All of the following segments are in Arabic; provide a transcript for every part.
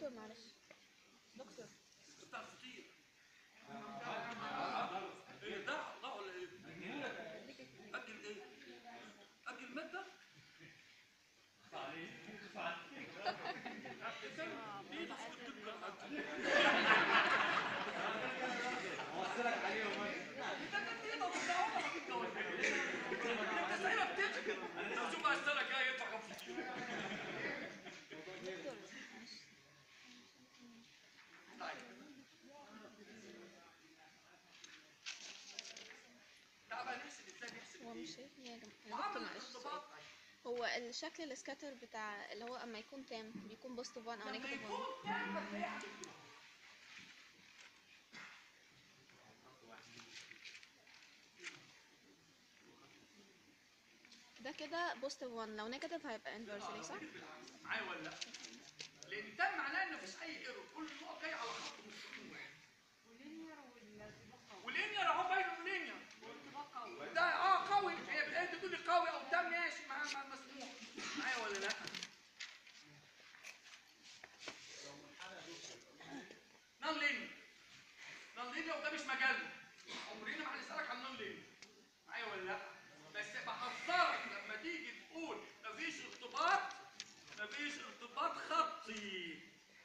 دكتور معلش. دكتور بتاع الفطير. ايه ده الله ولا ايه؟ اجل ايه؟ اجل ماده؟ ايه ده في الدكه؟ اوصلك عليهم انت سايبك تجري. لو شوف بقى السنه الجايه ينفع كام فطير. دكتور تعال بقى نحسب ازاي نحسب هو ايه؟ مش شايفني يا جماعة. يا معامل دكتور معلش الانضباط. هو الشكل السكاتر بتاع اللي هو اما يكون تام بيكون بوزيتيف 1 او لما نيجاتيف 1. يكون تام هتلاقيه عامل كده. ده كده بوزيتيف 1، لو نيجاتيف هيبقى انفرسلي صح؟ معايا ولا لا؟ لان تام معناه ان مفيش اي ايرور، كل النقط جايه على خط مستقيم واحد. واللينير اهو باينه اللينير. ده قوي، هي انت تقولي قوي او تام ماشي مع مسموح. معايا ولا لا؟ نون لينير. نون لينير وده مش مجالنا. عمرنا ما هنسالك عن نون لينير. معايا ولا لا؟ بس بحذرك لما تيجي تقول مفيش ارتباط، مفيش ارتباط خطي.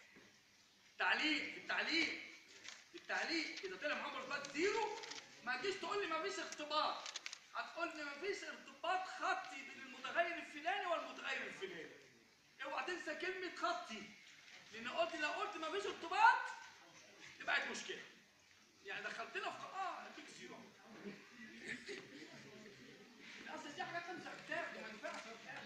التعليق اذا طلع معاه ارتباط زيرو ما تجيش تقول لي مفيش ارتباط، هتقول لي مفيش ارتباط خطي بين المتغير الفلاني والمتغير الفلاني. اوعى تنسى كلمه خطي، لان لو قلت مفيش ارتباط تبقى مشكله. يعني دخلتنا في اديك زيرو. اصل دي حاجات تمسح كتاب ما ينفعش.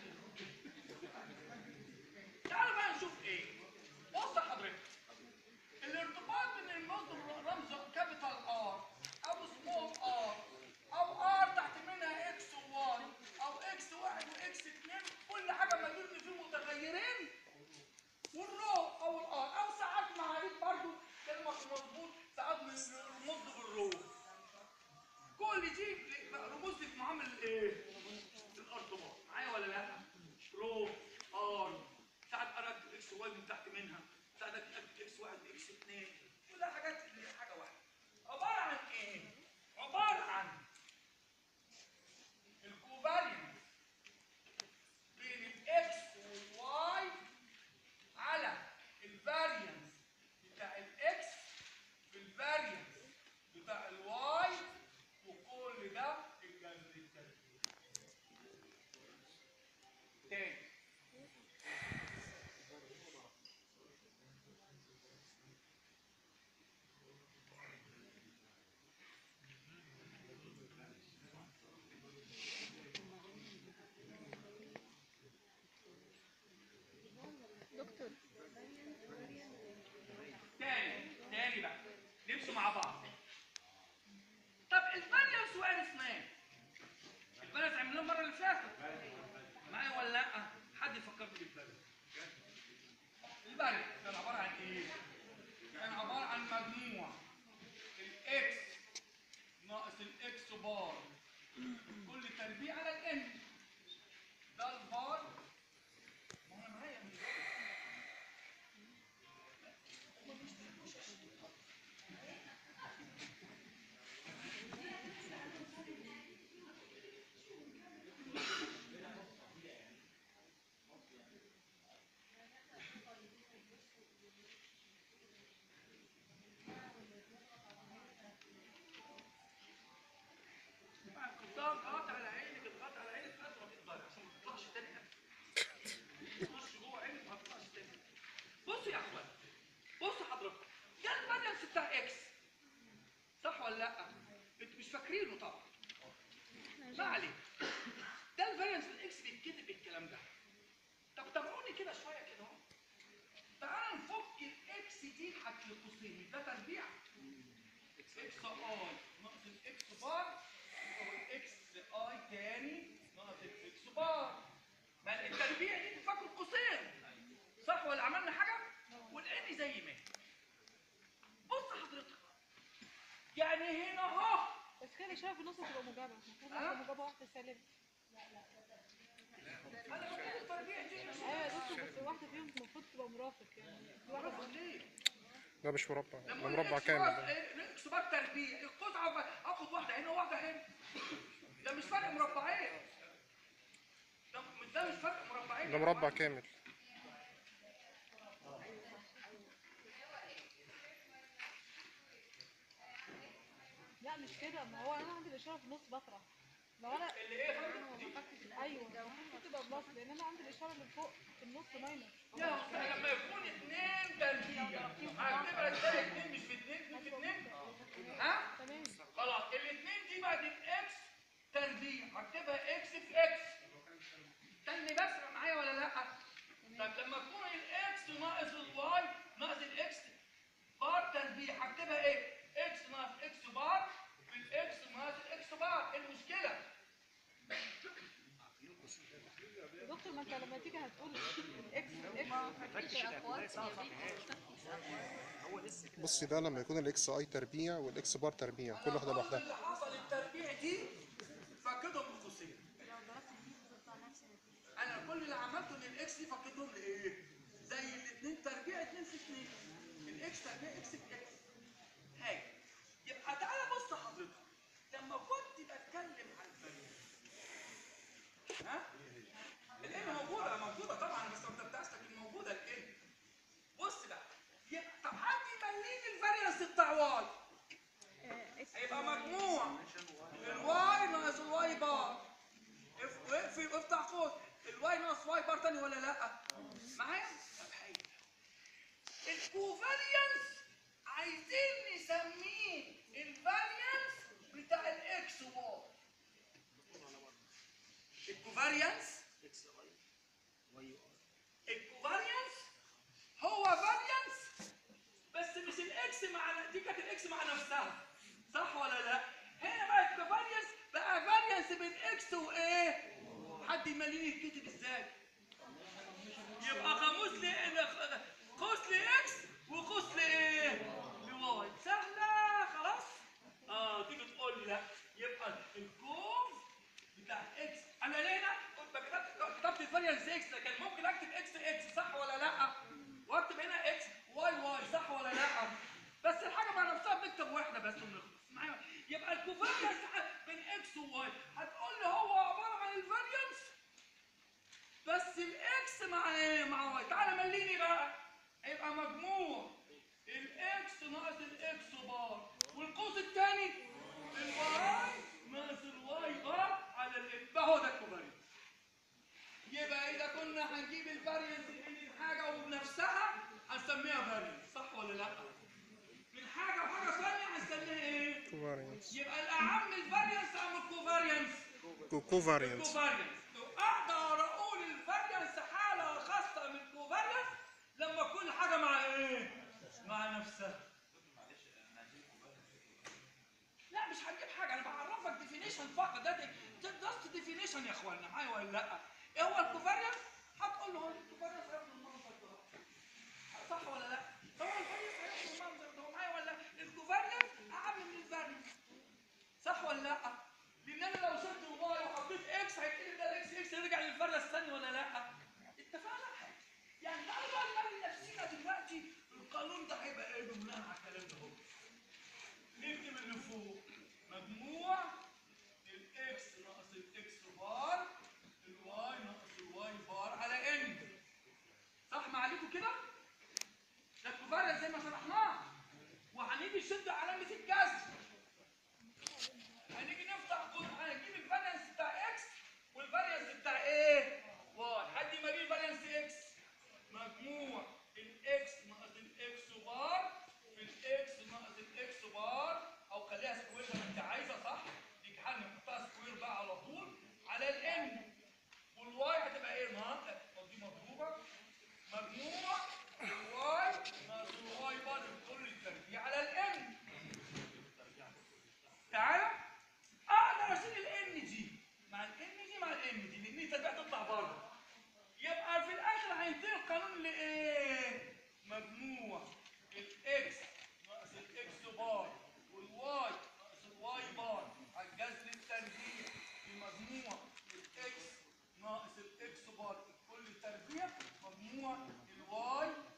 تعالوا بقى نشوف ايه. بص يا حضرتك، الارتباط بين رمز كابيتال ار او سمول ار او ار تحت منها اكس و1 او اكس 1 واكس 2، كل حاجه مدلول ان في متغيرين والرو او الار، او ساعات معاليك برضو كلمه مظبوط ساعات نرمز بالرو. كل دي رموز في معامل ايه؟ الارتباط. معايا ولا لا؟ رو ار ساعات اراك اكس 1 من تحت منها، ساعات اكس 1 اكس 2، كلها حاجات حاجه واحده. عباره عن ايه؟ عباره عن الكوفالينس بين الاكس والواي على الفاريانس بتاع الاكس في الفاريانس بتاع الواي، وكل ده الجذر التربيعي. تاني دكتور تاني بقى نمشوا مع بعض. طب الفاريانس وعرفناه، الفاريانس عملناه المره اللي فاتت. معايا ولا لا؟ حد يفكرني بالفاريانس. الفاريانس كان عباره عن ايه؟ كان عباره عن مجموع الاكس ناقص الاكس بار كل تربيع على الان. ده البار. ما انا معايا من اضغط على عينك، اضغط على عينك قد ما تقدر عشان ما تطلعش تاني. تخش جوه عينك ما تطلعش تاني. بصوا يا اخوان، بصوا حضرتك، ده الفاريانس بتاع اكس صح ولا لا؟ انتوا مش فاكرينه طبعا. ما عليك. ده الفاريانس الاكس بيتكتب بالكلام ده. طب تابعوني كده شويه كده اهو. تعالى نفك الاكس دي تحت القوسين، ده تربيع اكس اي ناقص الاكس بار او الاكس اي تاني ناقص الاكس بار. ما التربيع دي تفك القوسين صح ولا عملنا حاجه؟ والان زي ما هي. بص حضرتك، يعني هنا اهو بس كده شايف في النص تبقى موجبه، المفروض تبقى موجبه واحده سالبه. انا بقول التربيع دي ايوه يا دكتور، بس واحده فيهم المفروض تبقى مرافق يعني في واحد مربع ليه؟ ده مش مربع، ده لما مربع كامل ده. الاكس بار تربيع، القطعه اخد واحده هنا وواحده هنا. ده مش فرق مربعين. ده مش فرق مربعين. ده مربع كامل. لا مش كده، ما هو انا عندي الاشاره في النص بطرح. لو انا اللي ايه يا فندم؟ ايوه المفروض تبقى بلس، لان انا عندي الاشاره اللي فوق في النص ماينس. يا أستاذ لما يكون 2 تربيع هتبقى ازاي 2 مش في 2 2 في 2؟ ها؟ تمام. خلاص الاثنين دي بعد الاكس تربيع هكتبها اكس في اكس. استني بس معايا ولا لا؟ طب لما تكون الاكس ناقص الواي ناقص الاكس بار تربيع هكتبها ايه؟ اكس ناقص اكس بار في الاكس ناقص الاكس بار. ايه المشكله؟ يا دكتور ما انت لما تيجي هتقول الاكس بصي ده لما يكون الاكس اي تربيع والاكس بار تربيع كل واحده لوحدها. اللي حصل التربيع دي فكدهم بقوسين. انا كل اللي عملته ان الاكس دي فكدهم لايه؟ زي الاثنين تربيع 2 في 2. الاكس تربيع اكس في اكس. هاي يبقى تعالى بص حضرتك لما كنت بتكلم عن الفريق ها؟ الان موجوده طبعا، بس انت بتاعتك الموجوده الان. بص بقى يبقى طب حد يمليني الفاريانس بتاع واي. هيبقى مجموع الواي ناقص الواي بار. افتح قوس الواي ناقص واي بار تاني ولا لا؟ معايا؟ طب حلو. الكوفاريانس عايزين نسميه الفاريانس بتاع الاكس واي. الكوفاريانس هو فاريانس بس مش الاكس مع دي كانت الاكس مع نفسها، صح ولا لا؟ هنا بقت كفاريانس بقى فاريانس بين اكس وايه؟ حد يمليني الكتب ازاي؟ يبقى قوس لاكس وقوس لايه؟ لواي. سهله خلاص؟ تيجي تقول لي لا يبقى الكوف بتاع اكس. انا ليه هنا كتبت الفاريانس اكس، لكن ممكن اكتب اكس اكس، صح ولا لا؟ واكتب هنا اكس واي واي، صح ولا لا؟ بس الحاجه مع نفسها بنكتب واحده بس ونخلص معايا. يبقى الكوفاريانس بين اكس وواي هتقول لي هو عباره عن الفاريانس بس الاكس مع ايه؟ مع واي. تعالى مليني بقى. هيبقى مجموع الاكس ناقص الاكس بار والقوس الثاني الواي ناقص الواي بار على الاكس. هو ده الكوفاريانس. يبقى اذا كنا هنجيب الفاريانس من الحاجه وبنفسها هنسميها فاريانس، صح ولا لا؟ من حاجه وحاجه ثانيه هنسميها ايه؟ كوفاريانس. يبقى الاعم الفاريانس ام الكوفاريانس؟ كوفاريانس. اقدر اقول الفاريانس حاله خاصه من الكوفاريانس لما كل حاجه مع ايه؟ مع نفسها. لا مش هنجيب حاجه، انا بعرفك ديفينيشن فقط. ده جاست ديفينيشن يا اخوانا، معايا ولا لا؟ ايه هو الكوفاريانس؟ هتقول له الكوفاريانس هياخد المنظر ده، صح ولا لا؟ هو الفاريانس هياخد المنظر ده، معايا ولا؟ الكوفاريانس اعم من الفاريانس، صح ولا لا؟ لان انا لو شلت الواي وحطيت اكس هيتقلب ده الاكس اكس يرجع للفاريانس الثاني ولا لا؟ اتفقنا؟ يعني تعالوا بقى نملي نفسينا دلوقتي القانون ده هيبقى ايه بناء على الكلام ده؟ نكتب اللي فوق مجموع الاكس ناقص الاكس بار الواي ناقص الواي بار على ان. صح ما عليكم كده؟ ده الكوفاريانس زي ما شرحناه. وهنيجي نشد علامه الجذر. هنيجي هنجيب الفاريانس بتاع اكس والفاريانس بتاع ايه؟ واي. حد يجيب الفاريانس اكس مجموع الاكس ناقص الاكس بار في الاكس ناقص الاكس بار، او خليها سكوير زي ما انت عايزه، صح؟ دي حاجه نحطها سكوير بقى على طول على الان. والواي هتبقى ايه؟ دي مضروبه مجموع الواي ناقص الواي بار كل التربيع على الان. تعالى اقدر اشيل الان دي مع الان دي مع الان دي لان التربيع تطلع بره. يبقى في الاخر هينتهي القانون لايه؟ مجموع الاكس ناقص الاكس بار والواي ناقص الواي بار على الجذر التربيع بمجموع الاكس ناقص الاكس بار كل تربيع مجموع الواي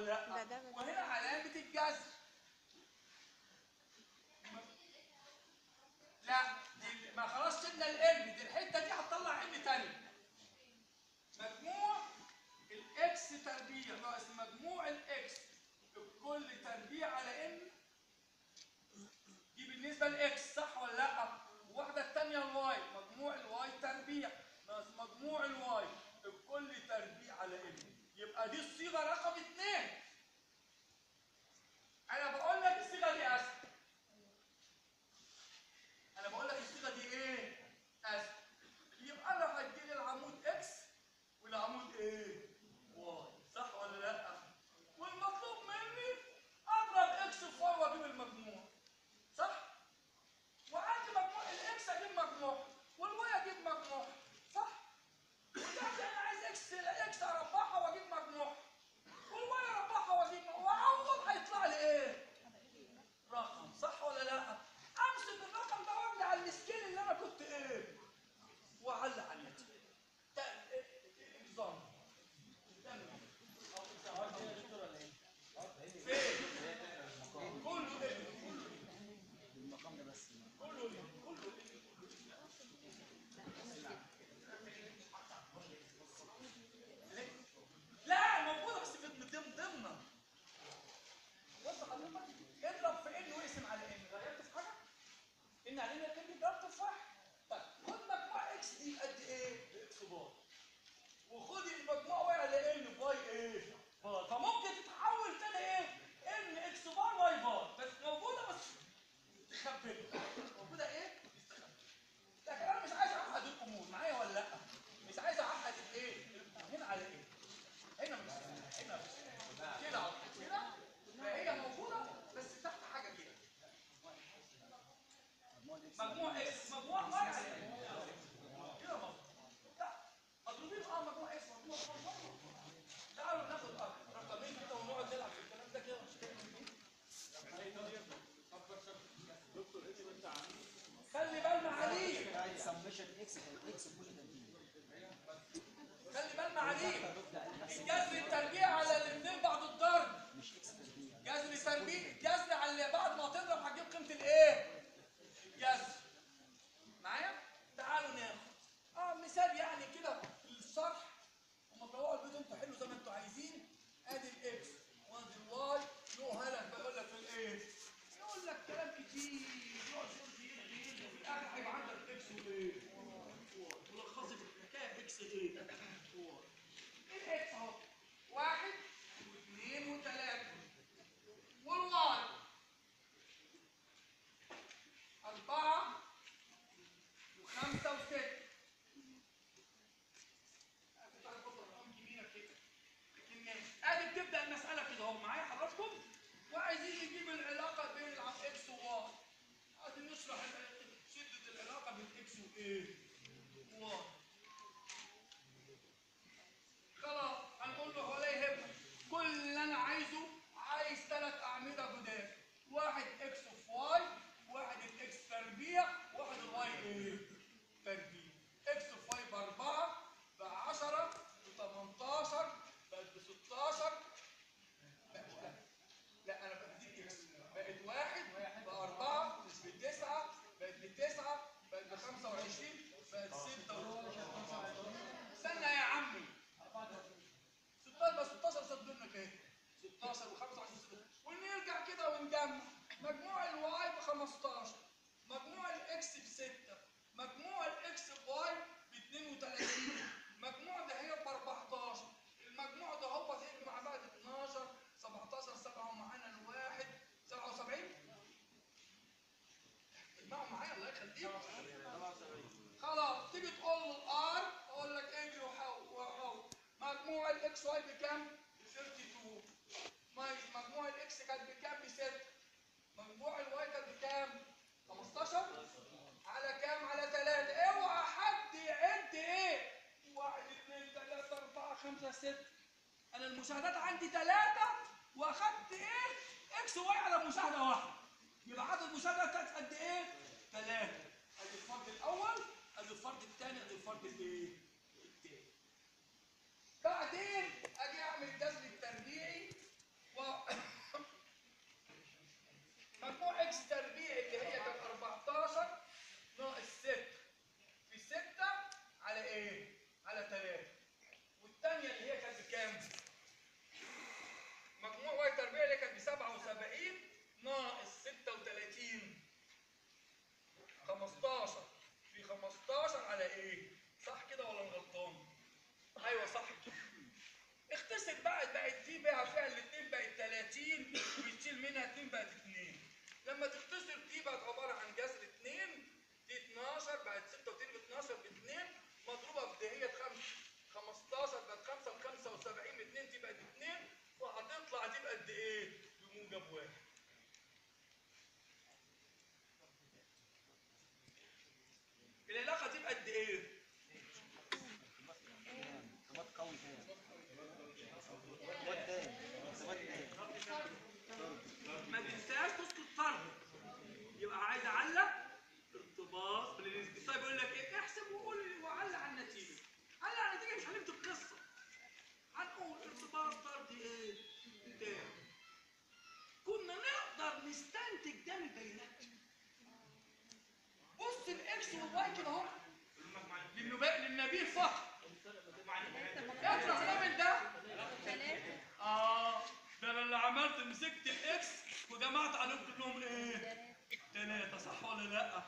لا؟ وهنا علامة الجذر. لا دي ما خلاص شلنا الام، دي الحتة دي هتطلع ام تاني. مجموع الاكس تربيع ناقص مجموع الاكس بكل تربيع على ام، دي بالنسبة لاكس صح ولا لا؟ الواحدة التانية الواي، مجموع الواي تربيع ناقص مجموع الواي بكل تربيع على ام، يبقى دي الصيغة رقم 2. أنا بقول لك الصيغة دي أسهل. أنا بقول لك الصيغة دي إيه؟ أسهل. يبقى أنا هديلي العمود إكس والعمود إيه؟ واي، صح ولا لأ؟ والمطلوب مني أضرب إكس في واي وأجيب المجموع، صح؟ وعندي مجموع الإكس أجيب مجموع والواي أجيب مجموع، صح؟ ودلوقتي أنا عايز إكس أربعها وأجيب مجموع والواي أربعها وأجيب مجموع، وأعوض هيطلع لي إيه؟ رقم، صح ولا لا؟ امسك الرقم ده واجري على السكيل اللي انا كنت ايه؟ واعلق على النتيجه. ده نظام. فين؟ كله ايه؟ المقام ده بس. كله ايه؟ كله ايه؟ لا موجوده بس من ضمن. بص حضرتك اضرب في ان واقسم على ان، غيرت في حاجه؟ ان علينا كلمه ضربت في واحد. طيب خد مجموع اكس دي قد ايه؟ اكس بار. وخد المجموع واي على ان باي ايه؟ بار. فممكن تتحول تاني ايه؟ ان اكس بار واي بار، بس موجوده بس مستخبيه. موجوده ايه؟ مستخبيه. لكن انا مش عايز اعقد الامور، معايا ولا لا؟ مش عايز اعقد الايه؟ هنا على ايه؟ هنا مش هنا مش كده على طول كده. فهي موجوده بس تحت حاجه كده. مجموع اكس مجموع واي على ايه؟ كده مظبوط. لا مضروبين مجموع اكس مجموع واي. تعالوا ناخد رقمين كده ونقعد نلعب في الكلام ده كده خلي بالنا عليه. سمشن اكس كان اكس كل تربيع. خلي بالنا عليه. الجذر التربيع على الاثنين بعد الضرب. مش اكس تربيع. جذر تربيع، الجذر على اللي بعد ما تضرب هتجيب قيمه الايه؟ الجذر. معايا؟ تعالوا ناخد مثال يعني كده للشرح، وما تروحوا البيت انتوا حلوا زي ما انتوا عايزين. ادي الاكس وادي الواي، له هلك بيقول لك في الايه؟ يقول لك كلام كتير، يقعد يقول وفي الاخر هيبقى عندك اكس وايه؟ ملخص الحكايه اكس ايه؟ الاكس اهو 1 و2 و3 والواي 4 و5 و6. ادي بتبدا المساله كده اهو معايا حضراتكم، وعايزين نجيب العلاقه بين اكس وواي. ادي نشرح شده العلاقه بين اكس وايه؟ وواي. خلاص هنقول له ولا يهمك، كل اللي انا عايز 3 اعمده جداد، واحد اكس في واي، واحد الاكس تربيع، واحد الواي ايه؟ تربيع. اكس في واي ب4 ب10 ب18 بقت ب16. لا انا بديك اكس بقت 1 ب4 ب9 بقت ب9 بقت ب25 بقت 6. استنى يا عمي 16 بس 16 صد منك ايه؟ 16 و25 ونرجع كده ونجمع. مجموع الواي ب15، مجموع الاكس ب6، مجموع الاكس بواي ب32، مجموع ده هي ب14، المجموع ده هو هيجمع بعد 12 17 7 معانا الواحد 77. اجمعوا معايا الله يخليكم. خلاص تيجي تقول له الار اقول لك اجري وحول. مجموع الاكس واي بكام؟ ب 32. مجموع الاكس كان بكام؟ ب 6. مجموع الواي كان بكام؟ 15 على كام؟ على 3. اوعى حد يعد ايه؟ 1 2 3 4 5 6. انا المشاهدات عندي 3 واخدت ايه؟ اكس واي على مشاهده واحده. يبقى عدد المشاهدات كانت قد ايه؟ 3. ادي الفرد الاول، ادي الفرد الثاني، ادي الفرد الايه؟ الثاني. بعدين اجي اعمل الجذر التربيعي صفر. اطرح ده من ده. ثلاثة ده انا اللي عملت مسكت الاكس وجمعت عليهم كلهم ايه؟ ثلاثة، صح ولا لا؟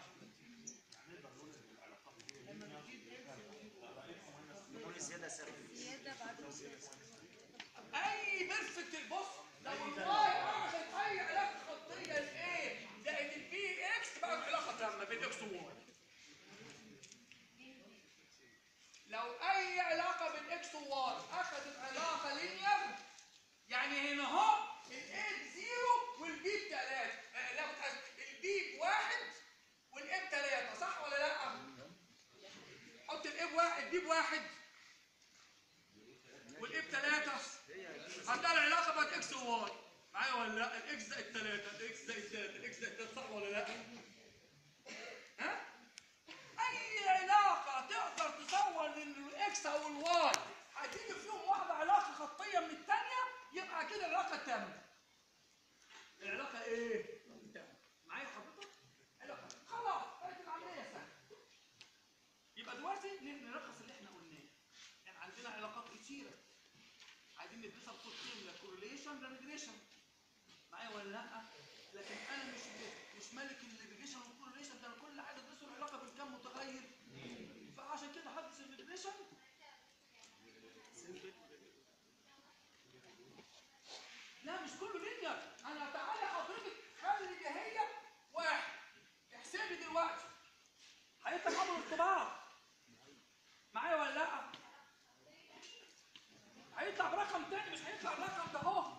يكون الزياده صفر. زيادة بعد اي بيرفكت بص لو الواي اخذت اي علاقه خطيه لايه زائد البي اكس بقت علاقه تامه بين اكس وواي. لو اي علاقه بين اكس وواي اخذت علاقه لينير يعني هنا اهو الاي بزيرو والبي بثلاثه، لو البي بواحد والاي بثلاثه، صح ولا لا؟ حط الاي بواحد البي بواحد والاي بثلاثه، هتلاقي العلاقه بقت اكس وواي. معايا ولا لا؟ الاكس زائد 3 الاكس زائد 3 الاكس زائد 3، صح ولا لا؟ ها؟ اي علاقه تقدر تصور ان الاكس او الواي هتيجي فيهم واحده علاقه خطيه من الثانيه يبقى كده العلاقه تامه. العلاقه ايه؟ تامه. معايا حضرتك؟ علاقه خلاص بقت العمليه سهله. يبقى دلوقتي نلخص اللي احنا قلناه. يعني عندنا علاقات كتيره عايزين ندرسها بصورتين، لا كورليشن لا ريجريشن. معايا ولا لا؟ لكن انا مش ملك الريجريشن والكورليشن، ده انا كل حاجه ادرسه العلاقه بالكم متغير. فعشان كده هدرس الريجريشن. لا مش كله لينير. انا تعالى حضرتك خلي دي هي واحد، احسبي دلوقتي هيطلع عبر الطباعه. معايا ولا لا؟ هيطلع برقم تاني، مش هيطلع الرقم ده اهو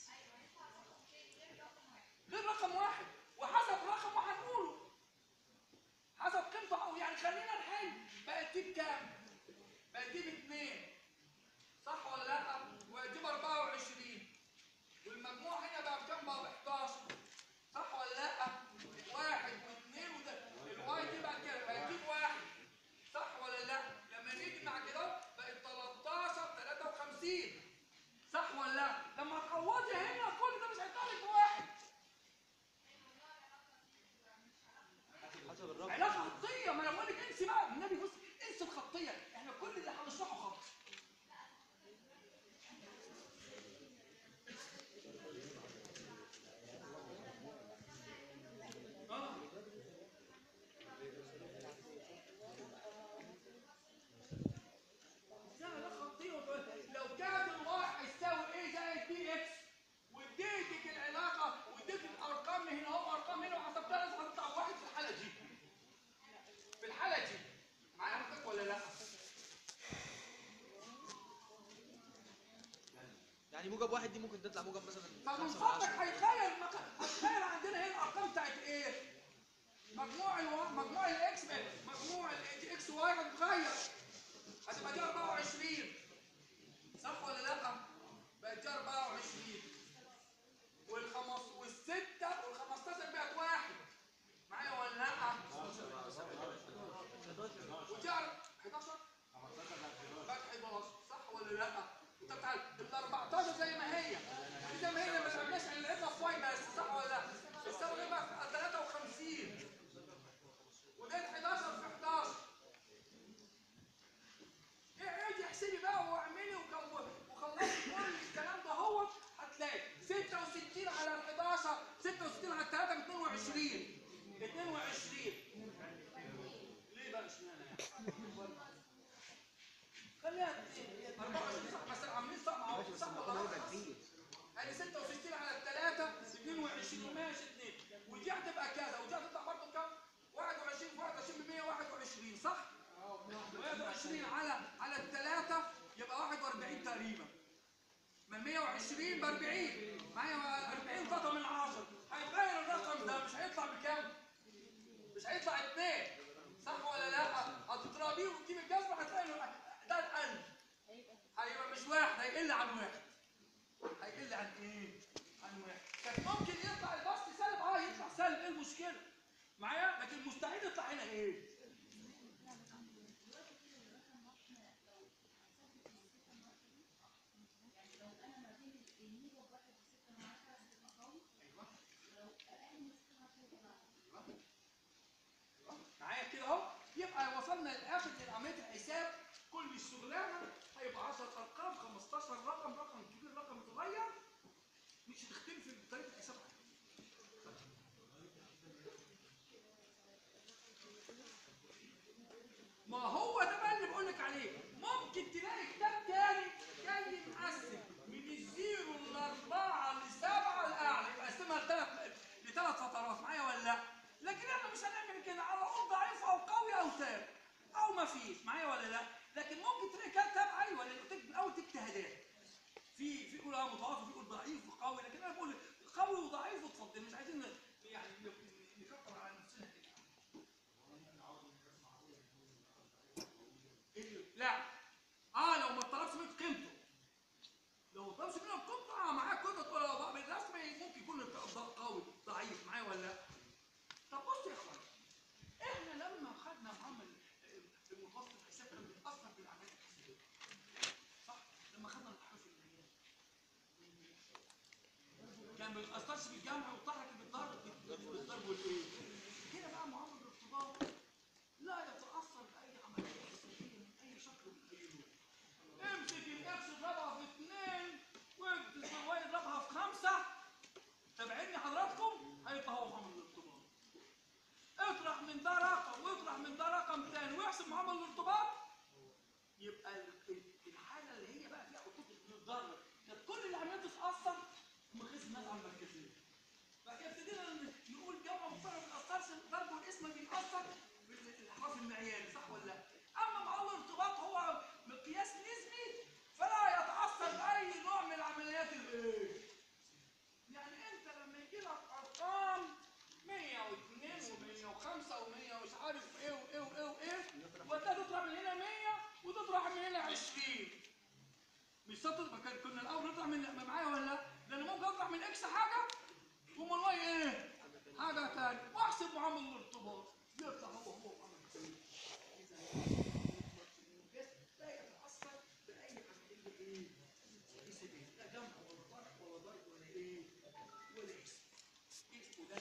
غير رقم واحد، وحسب رقم هنقوله حسب قيمته. او يعني خلينا نحل بقت دي بكام؟ بقت دي ب2، صح ولا لا؟ وبقت دي ب24 والمجموع هنا بقى بكام؟ بقى ب11، صح ولا لا؟ واحد واثنين وده الواي دي بقى كام؟ بقت دي بواحد، صح ولا لا؟ لما نيجي مع كده بقت 13 53، صح ولا لا؟ لما تعوضي هنا كل ده مش هيطلع لك بواحد. علاقه خطيه. ما انا بقول لك انسي بقى النبي، بص انسي الخطيه، احنا كل اللي هنشرحه خط. لا علاقه خطيه. لو كان الواي هيساوي ايه زائد بي اكس واديتك العلاقه واديتك ارقام هنا اهو ارقام هنا وحسبتها لازم هتطلع بواحد في الحاله دي. في الحاله دي معايا حضرتك ولا لا؟ يعني موجب واحد دي ممكن تطلع موجب مثلا فمن 5 من فضلك 10. هيتخيل عندنا هنا الارقام بتاعت ايه؟ مجموع الاكس مجموع الاكس واي هتتغير، هتبقى دي 24، صح ولا لا؟ بقت دي 24 والستة وال15 بقت واحد. معايا ولا لا؟ ودي 11 بقت 11، صح ولا لا؟ انت بتعرف ال 14 زي ما هي ودي زي ما هي، ما لعبناش لعبنا في واي بس، صح ولا لا؟ السبب ايه بقى؟ 53 وده 11 في 11. اقعدي احسبي بقى واعملي وخلصي كل الكلام ده اهوت، هتلاقي 66 على ال 11 66 على 3 ب 22 ليه بقى اشمعنى يعني؟ خليها 24 صح بس عاملين صح مع بعض، صح ولا غلط؟ يعني 66 على 3 22 ماشي 2 ودي هتبقى كذا ودي هتطلع برضه كام؟ 21 في 21 ب 121، صح؟ 21 على الثلاثة يبقى 41 تقريبا. من 120 ب 40 معايا 40 قطعة من 10. هيتغير الرقم ده، مش هيطلع بكام؟ مش هيطلع 2، صح ولا لا؟ هتضربيه وتجيب الجذر هتلاقي ده اتقل. هيبقى مش واحد، هيقل عن واحد. هيقل عن ايه؟ عن واحد. كان ممكن يطلع البسط سالب، يطلع سالب، ايه المشكلة؟ معايا؟ لكن مستحيل يطلع هنا ايه؟ معايا كده اهو. يبقى وصلنا للاخر لعمليه الحساب. كل مش هتختلف في طريقه الحساب. ما هو ده بقى اللي بقول لك عليه. ممكن تلاقي كتاب تاني جاي مقسم من الزيرو ل4 ل7 الاعلى، يبقى قسمها لثلاث فترات، معايا ولا لا؟ لكن احنا مش هنعمل كده، على طول ضعيف او قوي او تام او ما فيش، معايا ولا لا؟ لكن ممكن تلاقي كتاب ايوه من اول اجتهادات في يقول متوسط، يقول ضعيف وقوي، لكن انا بقول قوي وضعيف وتفضل، مش عايزين يعني نكتر على نفسنا كده. لا لو ما طلبش منك قيمته، لو ما طلبش منك قيمته معاك كده تقول له بالرسم ممكن يكون قوي ضعيف، معايا ولا لا؟ طب بص يا اخوان، احنا لما خدنا محمد المتوسط الحساب كان بيتاثر بالعمليات الحسابيه، صح؟ لما خدنا التحريف الاليات كان ما بيتاثرش بالجمع والطرح، بالضرب والايه؟ هنا بقى معامل الارتباط لا يتاثر باي عمليه حسابيه من اي شكل من اي لون. امسك الاكس اضربها في 2 والواي اضربها في 5، تابعيني حضراتكم، هيبقى هو معامل الارتباط. اطرح من ده رقم واطرح من ده رقم تاني واحسب معامل الارتباط، يبقى الحاله اللي هي بقى فيها خطوط الضرب كانت كل العمليات تتاثر بمقياس النزعه المركزيه. بعد كده ابتدينا نقول جمع مفرد ما بيتاثرش، الضرب والاسم بيتاثر بالحرف المعياري، صح ولا لا؟ اما معامل الارتباط هو مقياس نسبي فلا يتاثر باي نوع من العمليات الايه؟ يعني انت لما يجي لك ارقام 102 و105 و100 ومش عارف ايه وايه وايه وايه، وانت تطرح من هنا 100 وتطرح من هنا 20، مش شرط. كنا الاول نطرح من معايا ولا لا؟ لان ممكن اطرح من اكس حاجه ومن واي ايه؟ حاجه ثانيه، واحسب معامل الارتباط يطلع هو معامل الارتباط. لا يتاثر باي عمليه ايه؟ لا جمع ولا طرح ولا ضرب ولا ايه؟ ولا اسم. وده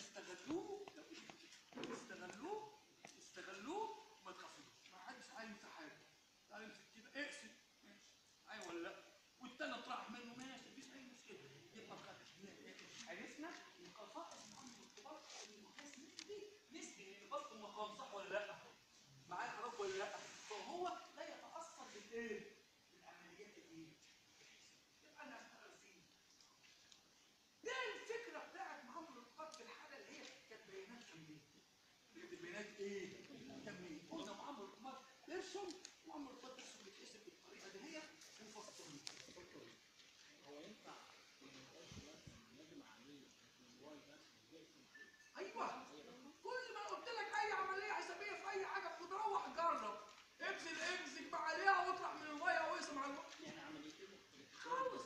استغلوه وما تخافوش، ما حدش هينسى حاجه. تعالى امسك كده اقسم، ماشي، ايوه ولا لا؟ والتاني اطرح منه، ماشي، مفيش اي مشكله. يبقى عرفنا ان خصائص معامل الارتباط المقياس نسبي لضبط المقام، صح ولا لا؟ معايا حضرتك ولا لا؟ فهو لا يتاثر بالايه؟ بالعمليات الايه؟ يبقى انا عارفين ده الفكره بتاعت معامل الارتباط في الحاله اللي هي كانت بيانات كامله. كانت البيانات ايه؟ كامله. قلنا معامل الارتباط ارسم معامل الارتباط بيتقسم بالطريقه دي هي مفصلين. هو ينفع نجم عمليه من واي بس ايوه، كل ما قلت لك اي عمليه حسابيه في اي حاجه بتروح جرب امسك بقى عليها واطلع من الواي او اقسم على الواي. يعني عمليتين خالص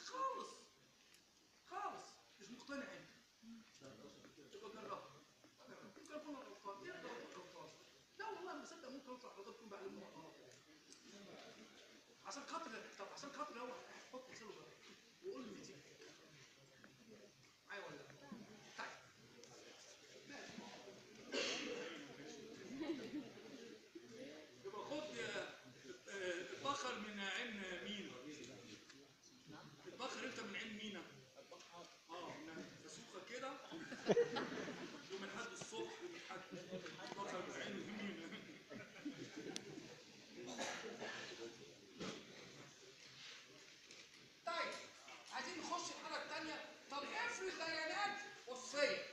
مش مقتنع انت. يبقى جربها. ممكن اكون غلطان، ايه غلطان؟ لا والله ما صدق ممكن اطلع غلطان تكون بعلمها غلط. عشان خاطر هو حط مثاله غلط وقول لي النتيجه. معايا ولا لا؟ طيب يبقى خد اتبخر من عين مينا. اتبخر انت من عين مينا. تسوقه كده يوم الحد الصبح، يوم الحد اتبخر من عين مينا. طيب عايزين نخش الحاله الثانيه. طب افرض بيانات وصفيه،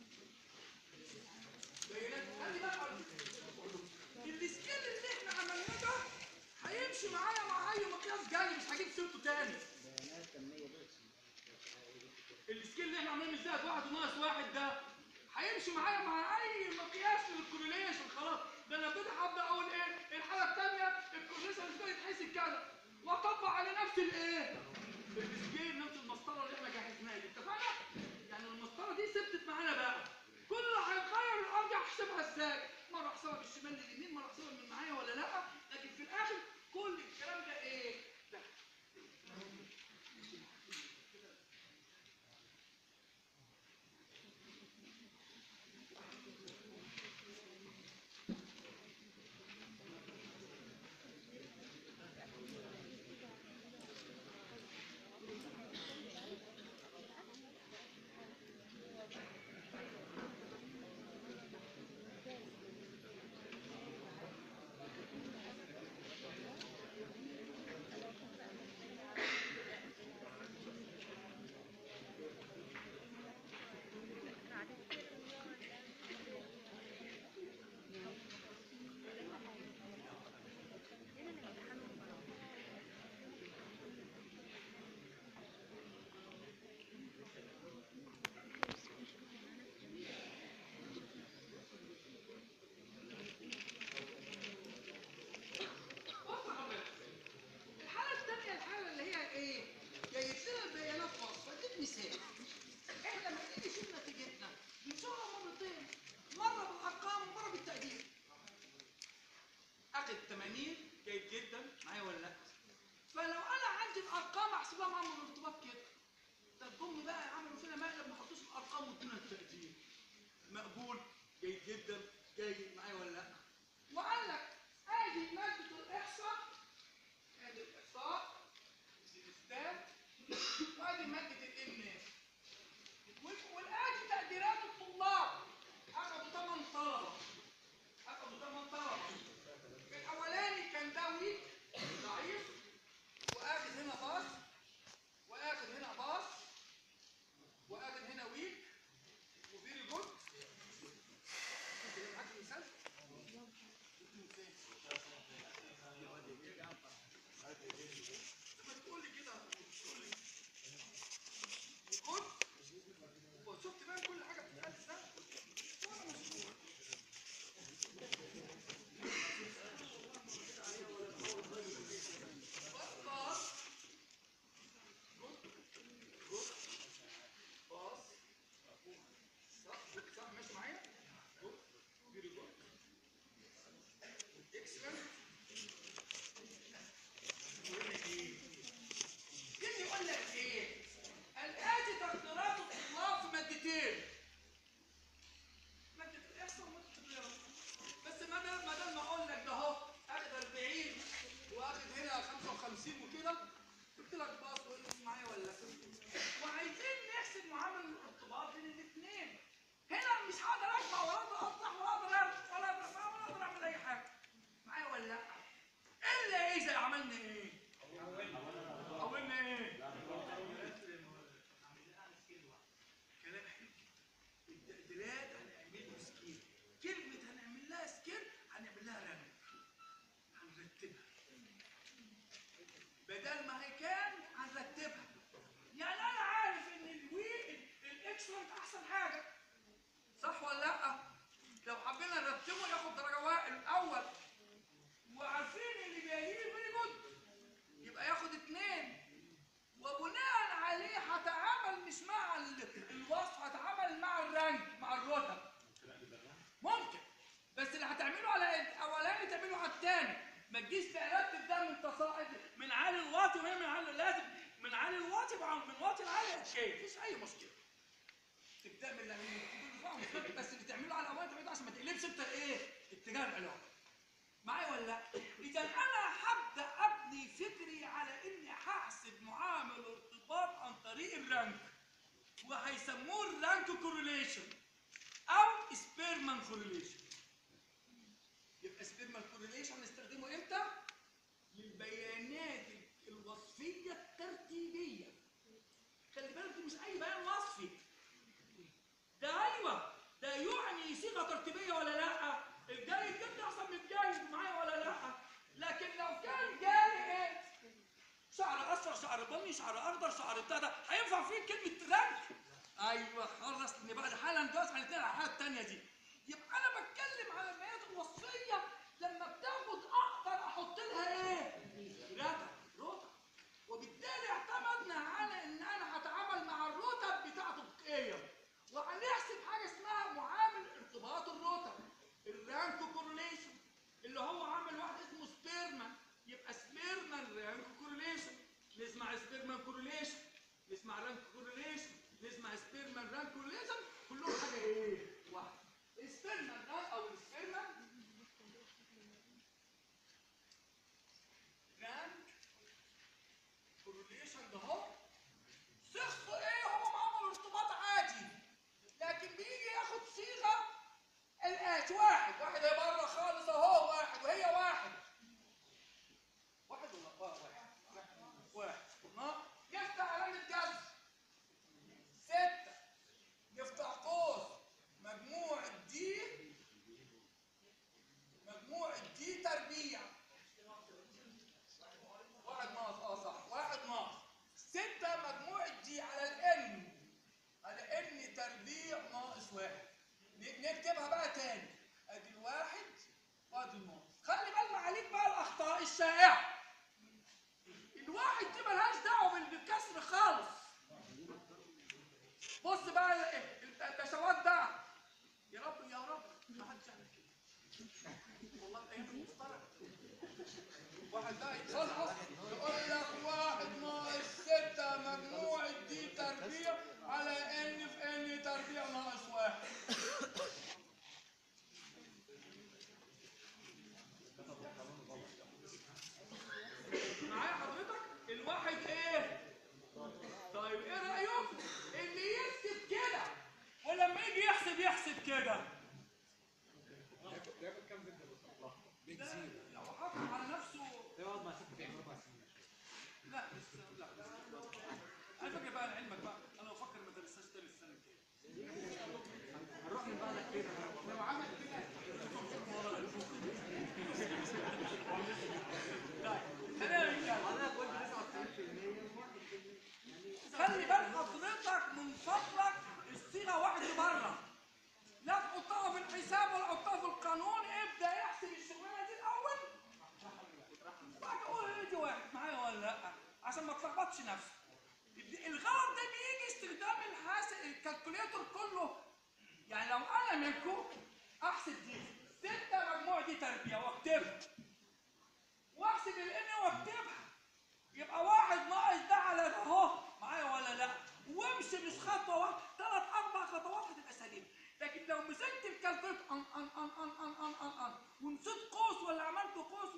بيانات خلي بالك السكيل اللي احنا عملناه ده هيمشي معايا مع اي مقياس جاي، مش هجيب سيرته تاني. بيانات كميه بس. السكيل اللي احنا عاملينه زائد 1 وناقص 1 ده هيمشي معايا مع اي مقياس للكورليشن. خلاص، ده انا هبدا اقول ايه؟ الحاله الثانيه الكورليشن ازاي يتحسب كذا، واطبق على نفس الايه؟ السكيل، نفس المسطره اللي احنا جهزناها دي، اتفقنا؟ يعني المسطره دي ثبتت معانا بقى. كل اللي هيتغير الارض هحسبها ازاي؟ مره احسبها بالشمال لليمين، مره احسبها من معايا ولا لا، لكن في الاخر كل الكلام ده ايه؟ ده الارقام احسبها معاهم الارتباط كده. طب هم بقى عملوا فينا مقلب ما حطوش الارقام وادونا التقدير. مقبول، جيد جدا، جيد معايا ولا لا؟ وقال لك ادي ماده الاحصاء، ادي الاحصاء الاستاذ، وادي ماده الانماس، والادي تقديرات الطلاب. اخذوا 8 طلبه، اخذوا 8 طلبه. الاولاني كان ده ويك ضعيف، واخذ هنا باص، واخذ هنا باص، واخذ هنا ويك وفيري جود. معاك المثال؟ لما تقول لي كده تقول لي جود، وشفت بقى كل حاجه بتتقال ازاي؟ وانا مشهور. باص جود جود باص صح ماشي معايا؟ جود فيري جود اكسلنت. يجي يقول لك ايه؟ الاتي تقديرات الطلاب في مادتين، ماده الاحصاء وماده الرياضه. بس ما دام ما اقول لك ده اهو اخد 40 واخد هنا 55 وكده، قلت لك باص وانت معايا ولا لا؟ وعايزين نحسب معامل الارتباط بين الاثنين. هنا مش هقدر اجمع ولا اقدر اطرح ولا اقدر اربط ولا اقدر افهم ولا اقدر اعمل اي حاجه. معايا ولا لا؟ الا اذا عملنا ايه؟ حولنا ايه؟ كلام حلو. التقديرات هنعمل له سكيل. كلمة هنعمل لها سكيل هنعمل لها رمي. هنرتبها. بدل ما هي كان هنرتبها. يعني أنا عارف إن الإكسلنت أحسن حاجة. صح ولا لأ؟ لو حبينا نرتبه ياخد درجة الأول. وعارفين اللي بيليه فيري جود يبقى ياخد 2. وبناء عليه هتعامل مش مع الوصف، هتعامل مع الرانك، مع الرتب. ممكن، بس اللي هتعمله على الاولاني تعمله على الثاني. ما تجيش ترتب ده من تصاعد من عالي الواطي وهي من عالي، لازم من عالي الواطي من واطي لعالي. اوكي مفيش اي مشكله. تعمل بس اللي تعمله على الاولاني تعمله عشان ما تقلبش انت ايه؟ اتجاه العلاقه. معايا ولا لا؟ اذا انا هبدا ابني فكري على اني هحسب معامل الارتباط عن طريق الرانك، وهيسموه الرانك كورليشن او سبيرمان كورليشن. يبقى سبيرمان كورليشن هنستخدمه امتى؟ للبيانات الوصفيه الترتيبيه. خلي بالك دي مش اي بيان وصفي، ده ايوه ده يعني صيغه ترتيبيه ولا لا؟ الجيد جدا احسن من الجيد، معايا ولا لا؟ لكن لو كان جالي ايه؟ شعر اصفر، شعر بني، شعر اخضر، شعر ابتدى، هينفع فيه كلمه رانك؟ ايوه خلص نبقى حالا دلوقتي هنتكلم على الحاجه الثانيه دي. يبقى انا بتكلم على البيانات الوصفيه لما بتاخد اقدر احط لها ايه؟ رتب. وبالتالي اعتمدنا على ان انا هتعامل مع الرتب بتاعت القيم، وهنحسب حاجه اسمها معامل ارتباط الرتب، الرانك كورليشن، اللي هو عامل واحد اسمه سبيرمان. يبقى سبيرمان رانك كورليشن، نسمع سبيرمان كورليشن، نسمع رانك كورليشن، نسمع سبيرمان رانك كورليشن، كلهم حاجه ايه؟ واحده. تغلطش نفسك. الغلط ده بيجي استخدام الكالكوليتور كله. يعني لو انا منكم احسب دي 6 مجموع دي تربيع واكتبها، واحسب الان واكتبها، يبقى 1 ناقص ده على ده اهو، معايا ولا لا؟ وامشي مش خطوه واحده، 3 4 خطوات هتبقى سليمه. لكن لو مسكت الكالكوليتور ونسيت قوس ولا عملت قوس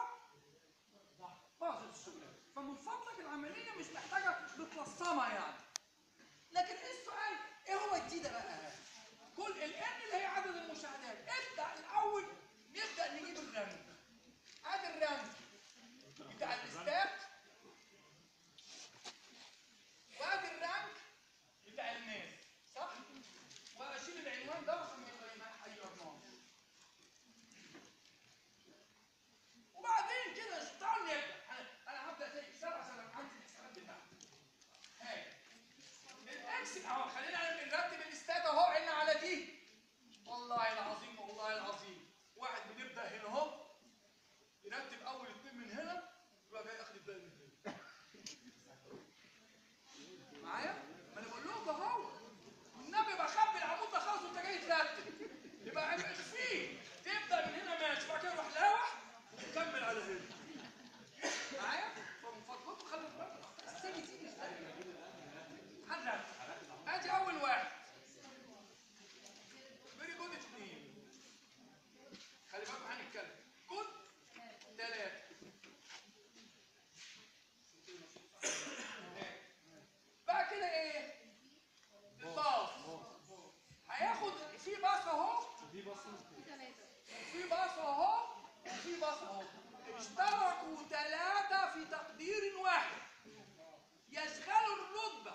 باظت الشغلانه. فمن فضلك العمليه مش محتاجه متلصمه يعني. لكن السؤال ايه هو الدي ده بقى؟ كل الان اللي هي عدد المشاهدات. ابدا الاول نبدا نجيب الرمز. ادي الرمز بتاع الاستات، وادي الرمز بتاع الناس، صح؟ واشيل العنوان ده عشان ما يحيرناش. وبعدين كده تعال نبدا. انا هبدا زي الحساب عشان ابقى عندي الحسابات بتاعتي. هاي الاكس اهو، خلينا نرتب الاستات اهو. عنا على دي، والله العظيم والله العظيم واحد بنبدا هنا اهو يرتب اول 2 من هنا، يبقى جاي اخد الباقي من هنا. معايا؟ ما انا بقول لكم اهو، والنبي بخبي العمود ده خالص وانت جاي ترتب. يبقى اخفيه، تبدا من هنا ماشي، بعد كده روح لاوح وكمل على هنا. معايا؟ فمن فضلكم خلوا بالكم تيجي هنرتب. ادي اول واحد، فيري جود 2. خلي بالكم هنتكلم جود 3. بقى كده ايه؟ الباص هياخد في باص اهو، في باص اهو، وفي باص اهو. اشتركوا 3 في تقدير واحد يشغلوا الرتبة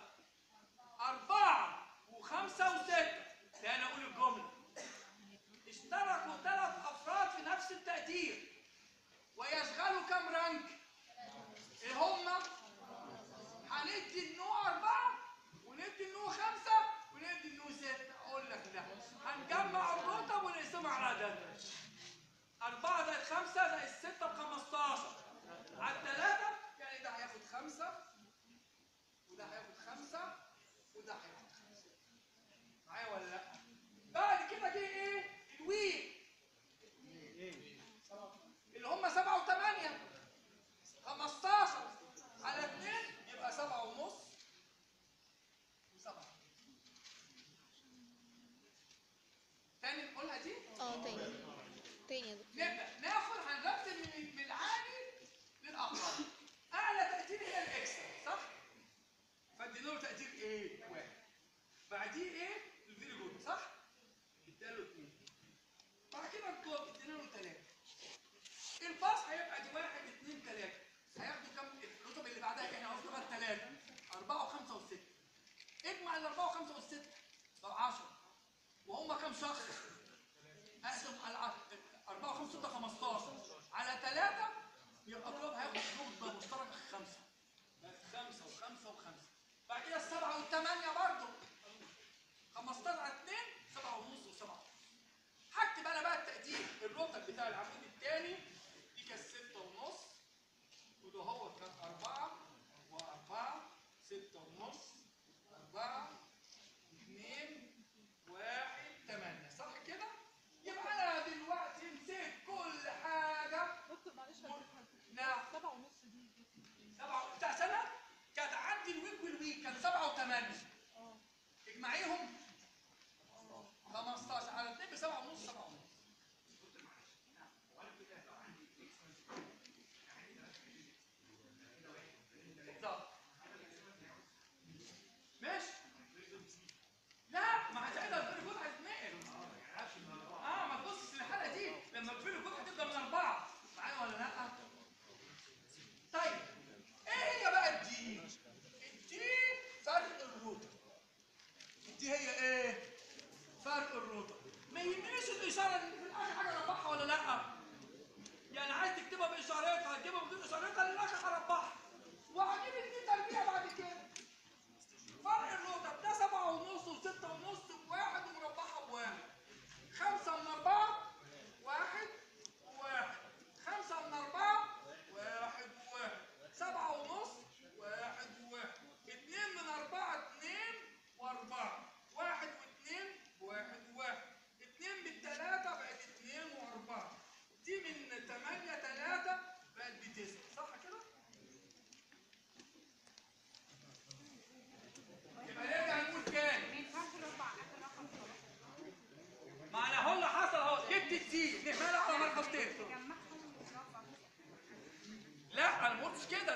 4 و5 و6. تاني اقول الجملة، اشتركوا 3 افراد في نفس التقدير ويشغلوا كم رانك؟ ايه هما؟ هندي النوع 4 وندي النوع 5 وندي النوع 6. اقول لك لا، هنجمع الرتب ونقسمها على عدد. 4 زائد 5 زائد 6 ب 15 على 3. يعني ده هياخد 5 وده هياخد 5 وده هياخد 5. معايا ولا لا؟ بعد كده جه ايه؟ الويل اللي هم 7 و8. 15 على 2 يبقى 7 ونص و7. تاني نقولها دي؟ تاني يا دكتور. نبدا ناخد، هنرتب من العالي للاقل. اعلى تقدير هي الاكس، صح؟ فادينا له تقدير ايه؟ 1. بعديه ايه؟ الفيري جود، صح؟ اداله 2. بعد كده الكلوب ادينا له 3. الباص هيبقى دي 1 2 3. هياخدوا كم الرتب اللي بعدها؟ احنا قلنا بقى 3 4 و5 و6. اجمع ال 4 و5 وال6 بقى 10. وهم كم شخص؟ اقسم على 4 و5 6 15 على 3 يبقى الكلوب هياخد رتبه مشتركه 5. 5 و5 و5. بعد كده ال7 وال8 برضه 15 على 2 7 ونص و7. هكتب انا بقى التقدير الرتب بتاع العمود الثاني. دي كانت 6 ونص، وده هو كان 4 و4 6 ونص 4 2 1 8. صح كده؟ يبقى انا دلوقتي نسيت كل حاجه. دكتور معلش نعم. 7 ونص دي 7 بتاع سنه كانت عندي الويك والويك كان 7 و8. اجمعيهم 15 على 2 ب 7 ونص 7 ونص. بالظبط. ماشي؟ لا، ما هتقدر الفيري جود هتتنقل. ما تبصش للحاله دي، لما الفيري جود هتبدا من 4. معايا ولا لا؟ طيب ايه هي بقى الدي؟ الدي فرق الروت.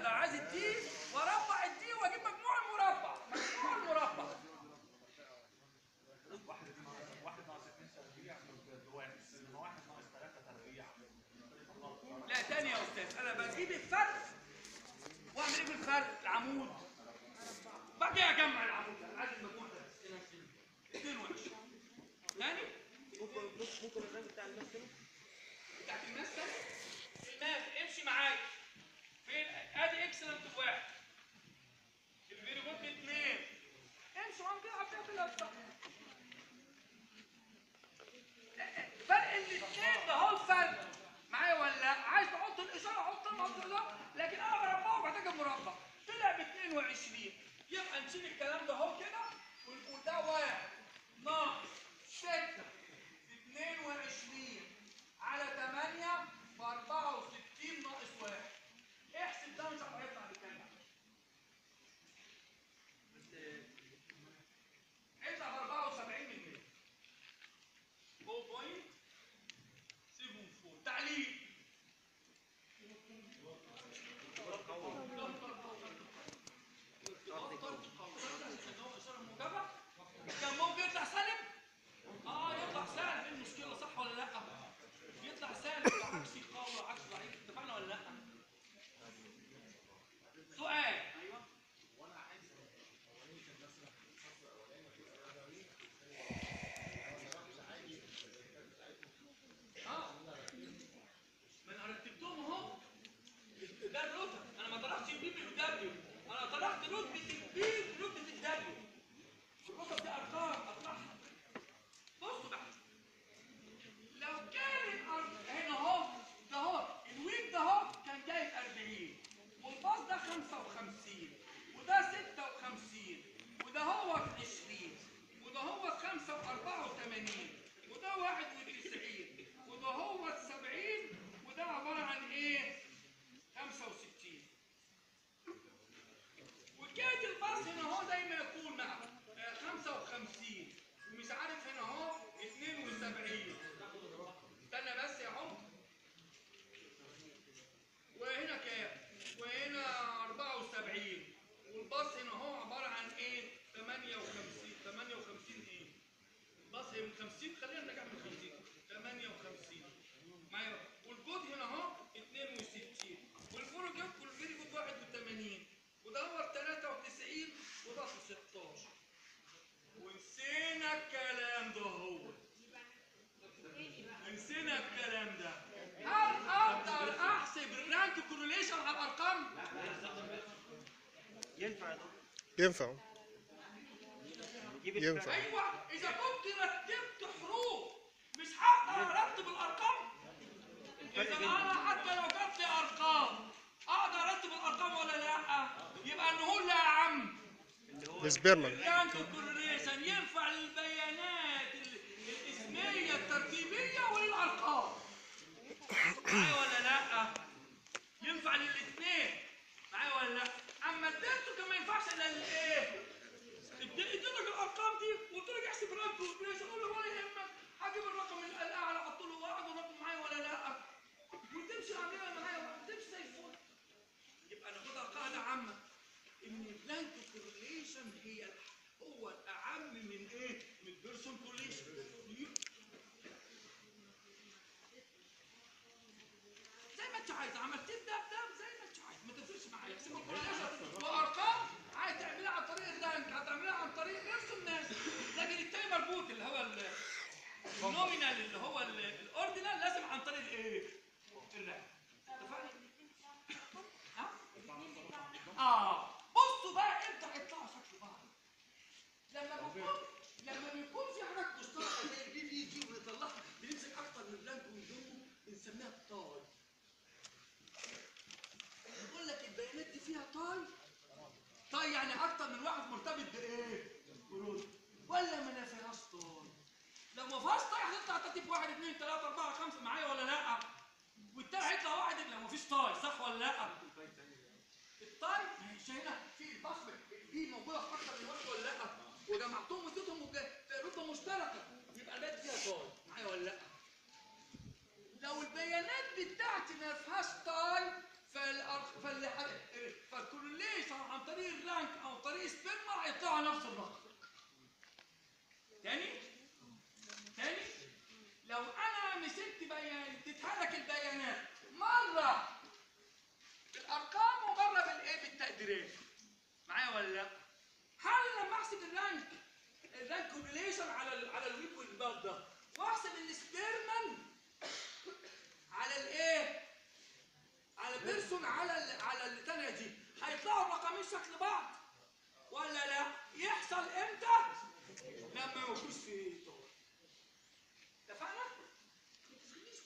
لو عايز الدي واربع الدي واجيب مجموع المربع، مجموع المربع. لا تاني يا استاذ، انا بجيب الفرق واعمل ايه بالفرق؟ العمود. باجي اجمع العمود، انا عايز المجموع ده 22 تاني. ممكن الرقم بتاع الماس تاني؟ بتاعت الماس تاني؟ الماس امشي معايا. فين؟ ادي اكسلنت بواحد، الفيري جود باثنين. امشي معاهم كده على الثلاثة. فرق الاثنين ده هو الفرق. معايا ولا لا؟ عايز تحط الاشاره حطها مع الاشاره، لكن انا بربعه وبحتاج المربع. طلع ب 22. يبقى نشيل الكلام ده اهو كده ونقول ده 1 ناقص 6 في 22 على 8 ب 64 ناقص 1. احسب ده مش هيطلع بكام؟ هيطلع ب 74%. 4.74. تعليق. كان ممكن يطلع سالب؟ يطلع سالب. ايه المشكلة؟ صح ولا لا؟ يطلع سالب بعكسي قوي وعكس ضعيف. اتفقنا ولا لا؟ سؤال. ايوه. ما انا رتبتهم اهو. ده الروتر، انا ما طرحتش البي بالدبليو، انا طرحت رتبة البي برتبة الدبليو. الروتر دي ارقام اطرحها. بصوا بقى، لو كان هنا اهو، ده اهو الويك ده اهو كان جايب 40 والباص ده 55 وده 56 وده هو 20 وده هو 5 84 وده 91 وده هو 70 وده عباره عن ايه؟ 65. وكاد الباص هنا اهو دايما يكون مع 55 ومش عارف هنا اهو 72. استنى بس يا عمر. وهنا كام؟ وهنا 74 والباص هنا اهو عباره عن ايه؟ 58. 58 ايه؟ الباص هي من 50، خلينا نرجع من 50. 58 معايا. والجود هنا اهو 62 والفور جود والفيري جود 81 وده هو 93 وده 16. ونسينا الكلام ده هو. نسينا الكلام ده. هل اقدر احسب الرانك كورليشن على الارقام؟ ينفع ينفع. نجيب ينفع. ايوه، اذا كنت رتبت حروف مش هقدر ارتب الارقام. اذا انا حتى لو جبت لي ارقام اقدر ارتب الارقام ولا لا؟ يبقى نقول لا يا عم. السبيرمان. الرانك كورليشن ينفع للبيانات الاسميه الترتيبيه وللارقام. معايا ولا لا؟ ينفع للاثنين. معايا ولا لا؟ اما الدلتا كان ما ينفعش الا للايه؟ اديتك الارقام دي وقلت لك احسب رانك كورليشن، اقول له ولا يهمك، هجيب الرقم الاعلى احط له واحد ورقم معايا ولا لا؟ وتمشي العمليه معايا وتمشي زي الفل. يبقى ناخدها قاعده عامه ان الرانك كورليشن هو الاعم من ايه؟ من البيرسون كورليشن. زي ما انت عايز، عملت ده زي ما انت عايز، ما تفرقش معايا. احسب الكورليشن وارقام عايز تعملها عن طريق الرانك، هتعملها عن طريق نفس الناس. لكن التاني مربوط اللي هو النومينال اللي هو الاوردينال لازم عن طريق الايه؟ الرانك. اتفقنا؟ بصوا بقى امتى هيطلعوا شكل بعض. لما بيكون في حاجات مشتركه زي البي في دي ونطلعها بنمسك اكتر من رانك ونضمه بنسميها تاي. يقول لك البيانات دي فيها تاي يعني اكتر من واحد مرتبط بايه؟ برود. ولا ما فيهاش تاي. لو ما فيهاش تاي هتطلع ترتيب 1 2 3 4 5. معايا ولا لا؟ والتاني هيطلع واحد لو ما فيش تاي. صح ولا لا؟ التاي مش هنا في البصمه دي موجوده في اكتر من واحد ولا لا؟ وجمعتهم واديتهم رتبه مشتركه يبقى البيانات فيها تاي. معايا ولا لا؟ لو البيانات بتاعتي ما فيهاش تاي هيطلعوا نفس الرقم. تاني لو انا مسكت اديتها لك البيانات مره بالارقام ومره بالايه بالتقديرات، معايا ولا لا؟ هل لما احسب الرانك كورليشن على الويك والباد ده، واحسب السبيرمان على الايه؟ على بيرسون على الثانيه دي، هيطلعوا الرقمين شكل بعض ولا لا؟ يحصل امتى؟ لما ما يكونش في طول. اتفقنا؟ ما تشغلنيش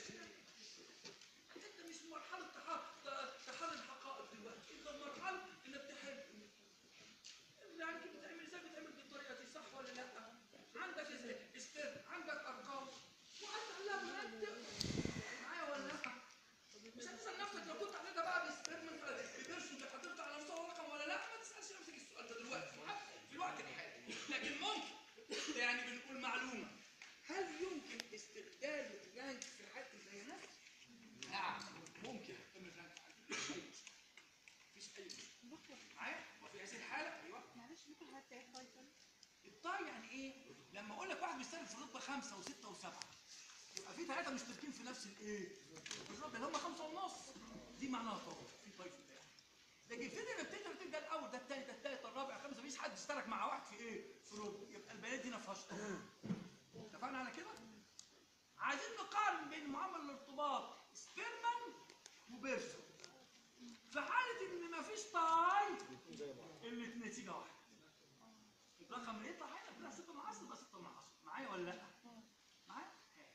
انت مش مرحله تحرر الحقائق دلوقتي، انت مرحله انك تحل الرانك بتعمل بالطريقه دي، صح ولا لا؟ عندك استر، عندك ارقام، وهتعلم مرتب، معايا ولا لا؟ مش هتسال نفسك لو كنت عملتها بقى بالاكسبيرمنت بترسم اللي حضرتك على مستوى الرقم ولا لا، ما تسالش نفسك السؤال ده دلوقتي في الوقت الحالي. لكن ممكن يعني بنقول معلومه، هل يمكن استخدام الرانك في حاله البيانات؟ نعم ممكن استخدام الرانك في حاله البيانات، مفيش اي مشكله. معايا؟ وفي هذه الحاله ايوه معلش ممكن حتى ايه تايتل؟ الطاي يعني ايه؟ لما اقول لك واحد بيشتغل في رتبه 5 و6 و7 يبقى في 3 مشتركين في نفس الايه؟ الرتبه اللي هم 5 ونص، دي معناها طاي، في طاي في البيان. لكن بتبدا ده الاول، ده الثاني، ده الثالث، الرابع، الخامس، مفيش حد اشترك مع واحد في ايه؟ في رتبه، يبقى البيانات دي ما فيهاش طاي. اتفقنا على كده؟ عايزين نقارن بين معامل الارتباط سبيرمان وبيرسون. في حاله ان ما فيش طاي النتيجه واحده. الرقم اللي يطلع هنا بتاع 6 من 10 يبقى 6 من 10، معايا ولا لا؟ معايا؟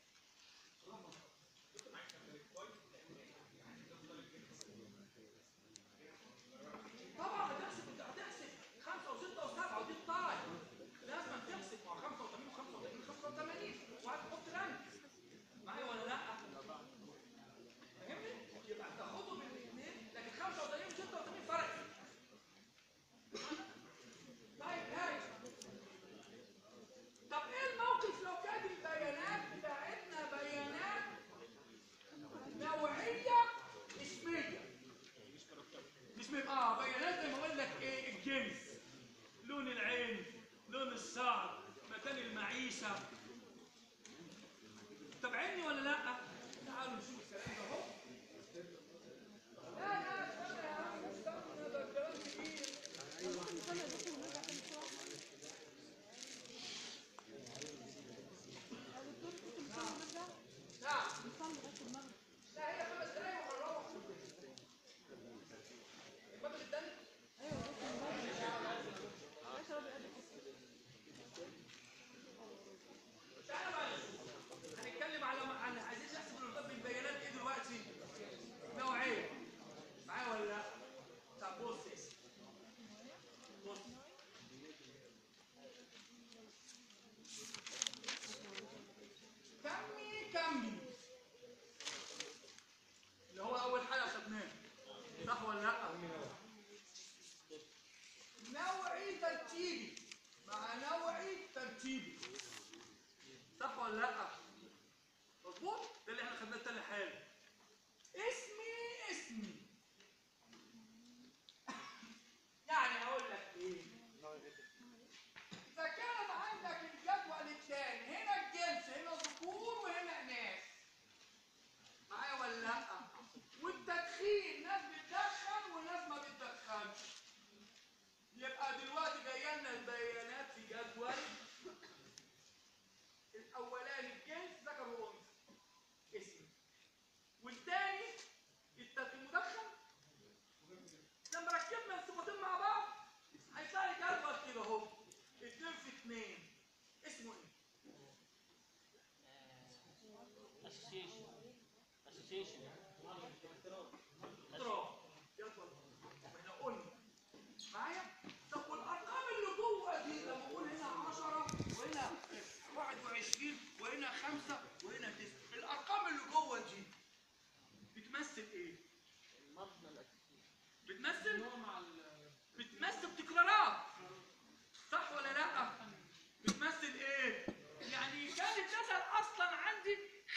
طبعا هتحسب 5 و6 و7 ودي الطاي، لازم تحسب مع 85 و35 و85 وهتحط رانك، معايا ولا لا؟ فاهمني؟ يبقى تاخدهم الاثنين، لكن 85 و86 فرق. طيب هاي، طب ايه الموقف لو كانت البيانات بتاعتنا بيانات نوعيه اسميه؟ مش بيانات زي ما اقول لك ايه، الجنس، لون العين، لون الشعر، مكان المعيشه. تابعيني ولا لا؟ تعالوا نشوف الكلام ده اهو. لا استنى يا عم، استنى، ده الكلام كبير. لا هي 5 دقايق وهنروح. المغرب الثاني؟ تعالى بقى هنتكلم عن عايزين نحسب الارتباط بالبيانات ايه دلوقتي؟ نوعيه، معايا ولا لا؟ طب بص يا سيدي، بص كمي اللي هو اول حاجه خدناها، صح ولا لا؟ نوعي ترتيبي مع نوعي ترتيبي، صح ولا لا؟ مظبوط؟ ده اللي احنا خدناه التاني حاجه. اسمي يعني هقول لك ايه؟ اذا كانت عندك الجدول الثاني، هنا الجنس، هنا ذكور وهنا اناث، معايا ولا لا؟ والتدخين، ناس بتدخن وناس ما بتدخنش، يبقى دلوقتي جايه لنا البيانات في جدول الاولاني الجنس ذكر وانثى اسم، والثاني المدخن. لما ركبنا الصفتين مع بعض هيطلع لي جدول كده اهو 2 في 2 اسمه ايه؟ اسوسيشن اضطراب. جدول احنا قلنا معايا. طب والارقام اللي جوه دي لما اقول هنا 10 وهنا 21 وهنا 5 وهنا 9، الارقام اللي جوه دي بتمثل ايه؟ بتمثل تكرارات، صح ولا لا؟ بتمثل ايه؟ يعني كانت مثلا اصلا عندي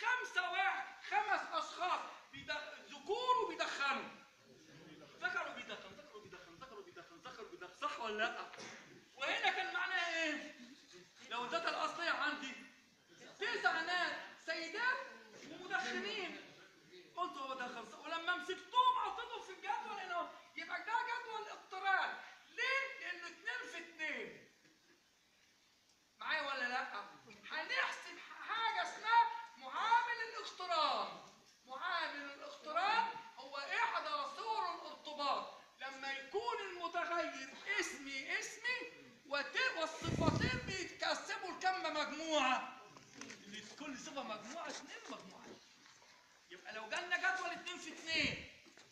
5 اشخاص ذكور وبيدخنوا، ذكر وبيدخن، صح ولا لا؟ وهنا كان معناها ايه؟ لو الداتا الاصليه عندي 9 ناس سيدات ومدخنين، قلت هو ده خلص، ولما مسكتهم حطيتهم في الجدول هنا يبقى ده جدول اقتران. ليه؟ لانه 2 في 2. معايا ولا لا؟ هنحسب حاجه اسمها معامل الاقتران. معامل الاقتران هو احدى صور الارتباط، لما يكون المتغير اسمي والصفتين بيتقسموا لكم مجموعه؟ لكل صفه مجموعه 2 مجموعه. يبقى لو جالنا جدول 2 في 2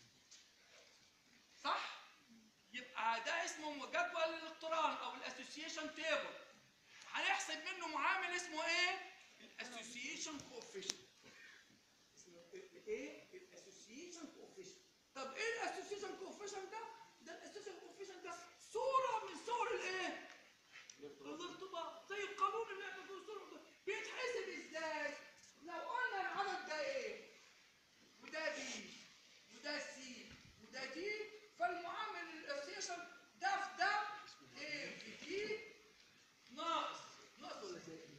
صح؟ يبقى ده اسمه جدول الاقتران او الاسوسيشن تيبل. هنحسب منه معامل اسمه ايه؟ الاسوسيشن كوفيشنت. اسمه ايه؟ الاسوسيشن كوفيشنت. طب ايه الاسوسيشن كوفيشنت ده؟ ده الاسوسيشن كوفيشنت ده صوره من صور الايه؟ الارتباط. زي القانون اللي احنا بنقول صوره بيتحسب ازاي؟ لو قلنا العدد ده ايه؟ وده بي وده سي وده دي، فالمعامل الاسوسيشن ده في ده ايه في دي ناقص ولا زائد؟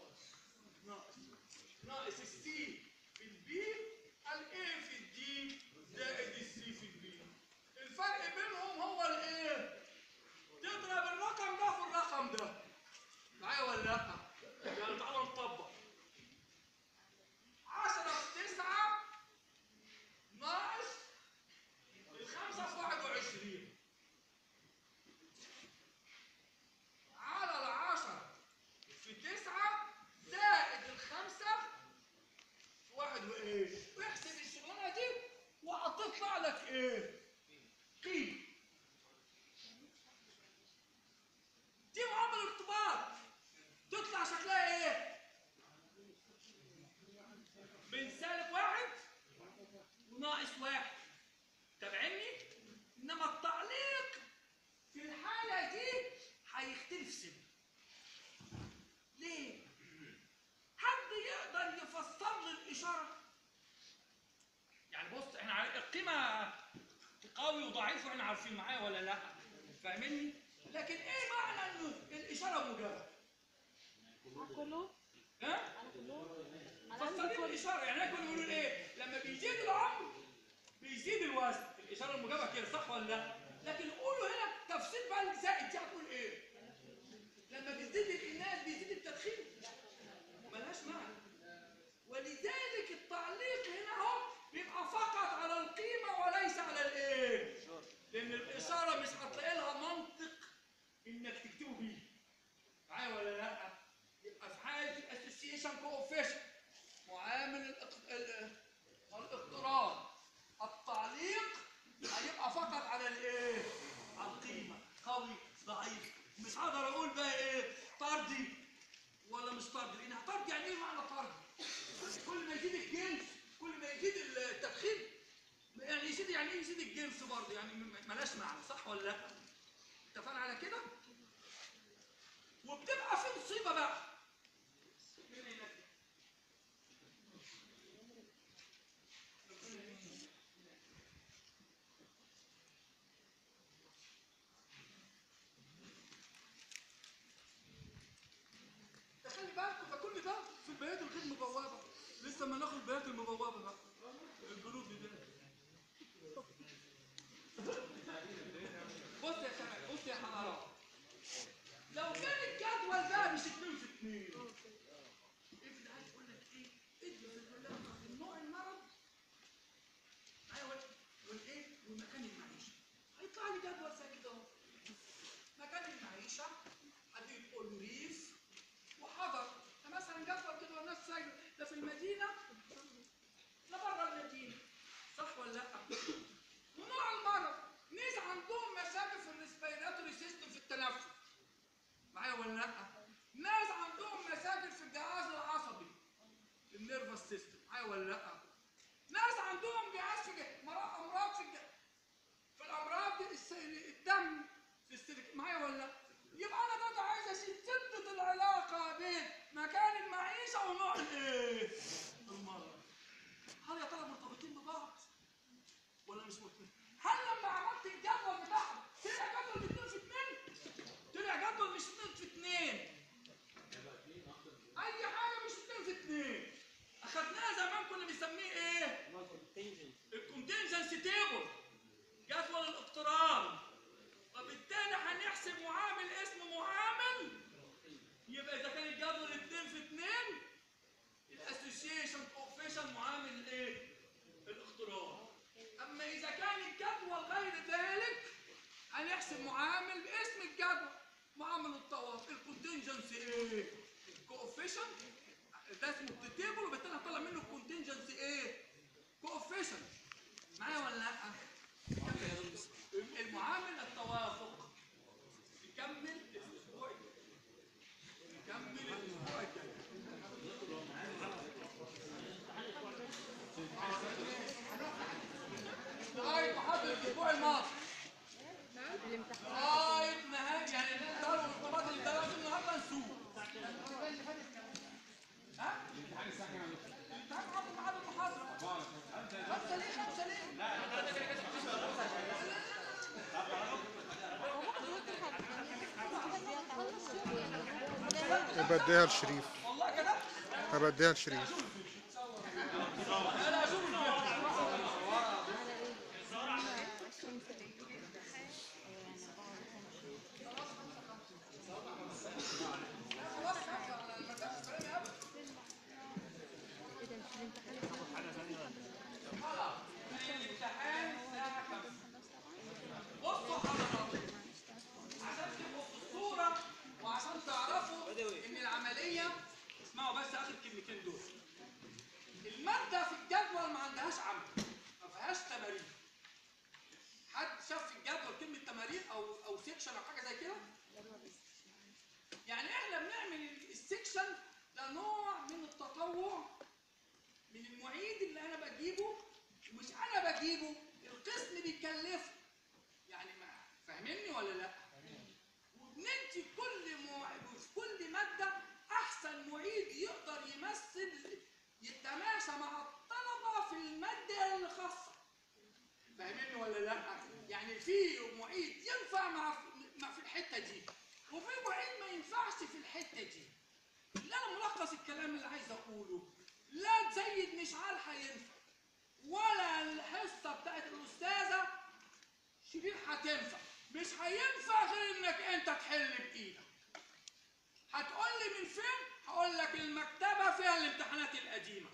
ناقص السي في البي، الايه في الدي زائد السي في البي. الفرق بينهم هو الايه؟ تضرب الرقم ده في الرقم ده. معايا ولا لا؟ يعني تعالى نطبق. 10 في 9 ناقص الخمسة في 21 على 10 في 9 زائد الخمسة في 1 وايه؟ واحسب الشغلانة دي وهتطلع لك ايه؟ قيمة. دي معامل ارتباط تطلع شكلها ايه؟ من -1 وناقص 1. تابعني؟ انما التعليق في الحالة دي هيختلف سنة. ليه؟ حد يقدر يفسر لي الإشارة؟ يعني بص احنا القيمة قوي وضعيف واحنا عارفين، معايا ولا لا؟ فاهمني؟ لكن ايه معنى انه الإشارة موجبة؟ على كله ها؟ على كله فسرين الإشارة. يعني احنا كنا بنقول ايه؟ لما بيزيد العمر بيزيد الوزن، الإشارة الموجبة كده صح ولا لا؟ لكن قولوا هنا تفسير بقى الزائد دي هتقول ايه؟ لما بيزيد الإناث بيزيد التدخين؟ ملهاش معنى. ولذلك التعليق هنا اهو بيبقى فقط على القيمة وليس على الايه؟ لأن الإشارة مش هتلاقي لها منطق إنك تكتبه بيه. معايا ولا لا؟ يبقى في حالة الاسوسيشن كوفيشنت معامل الاقتران، التعليق هيبقى فقط على الايه؟ على القيمة. قوي ضعيف. مش هقدر اقول بقى ايه؟ طردي ولا مش طردي، لان طردي يعني ايه معنى طردي؟ كل ما يزيد الجنس كل ما يزيد التدخين، يعني يزيد يعني ايه يزيد الجنس برضه؟ يعني ملاش معنى صح ولا لا؟ اتفقنا على كده؟ وبتبقى في مصيبة بقى. خلي بالكم ده كل ده في البيانات الغير مبوبة، لسه ما ناخد البيانات المبوبة بقى. الجنود دي بص يا شباب، بص يا حضرات، لو كان الجدول ده مش 2 في 2 افرض عايز اقول لك ايه؟ ادي العلاقه بين نوع المرض والايه؟ ومكان المعيشه. هيطلع لي جدول زي كده اهو. مكان المعيشه هتيجي تقول له ريف وحضر. مثلا جدول كده والناس سايبه ده في المدينه لا بره المدينه صح ولا لا؟ ونوع المرض ناس عندهم مشاكل في الريسبيراتوري سيستم في التنفس. معايا ولا لا؟ ناس عندهم مشاكل في الجهاز العصبي النيرفس سيستم. معايا ولا لا؟ ناس عندهم جهاز في امراض في الامراض الدم في السلك. معايا ولا لا؟ يبقى انا بقى عايز اشد العلاقه بين مكان المعيشه ونوع الايه؟ المرض. هل يا ترى مرتبطين ببعض ولا مش مرتبطين؟ هل لما عملت الجدول بتاعهم طلع جدول 2 في 2؟ طلع جدول مش الجدول معامل الطوارئ الكونتنجنسي ايه؟ كوفيشنت ده اسمه التيبل وبالتالي هطلع منه الكونتنجنسي ايه؟ كوفيشنت معايا ولا لا؟ المعامل التوافق نكمل الاسبوع الجاي نكمل الاسبوع الجاي لغايه محاضره الاسبوع الماضي لغايه نهايه يعني نقدر الارتباط اللي درس النهارده نسوق ها؟ الامتحان الساعه كام؟ الامتحان بعد المحاضره 5 ليه 5 ليه؟ بديها لشريف. والله كده؟ هبديها لشريف. لا اشوف الامتحان الساعه 5. بصوا حضراتكم عشان تبقوا في الصوره وعشان تعرفوا ان العمليه اسمعوا بس اخر كلمتين دول. الماده في الجدول ما عندهاش عمل ما فيهاش تمارين. حد شاف في الجدول كلمه تمارين او سيكشن او حاجه زي كده؟ يعني احنا بنعمل السيكشن ده نوع من التطوع من المعيد اللي انا بجيبه مش انا بجيبه القسم بيكلفه. يعني ما فاهميني ولا لا؟ وبندي كل ماده احسن معيد يقدر يمثل يتماشى مع الطلبه في الماده الخاصه. فاهميني ولا لا؟ يعني في معيد ينفع مع في الحته دي وفي معيد ما ينفعش في الحته دي. اللي انا ملخص الكلام اللي عايز اقوله لا سيد مشعل هينفع ولا الحصه بتاعت الاستاذه شيرين هتنفع. مش هينفع غير انك انت تحل بايدك. هتقول لي من فين؟ هقول لك المكتبه فيها الامتحانات القديمه.